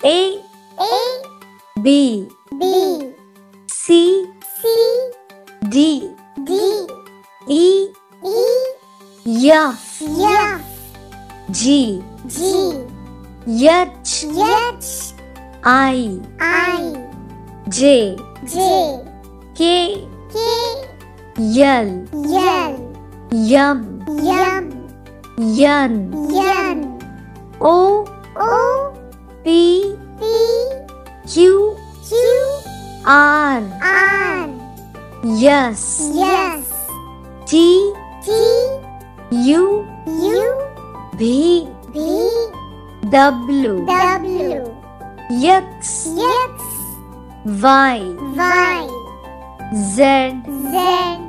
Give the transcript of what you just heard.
A B C D E F G H I J K L M N O P Q R S T U V W X Y Z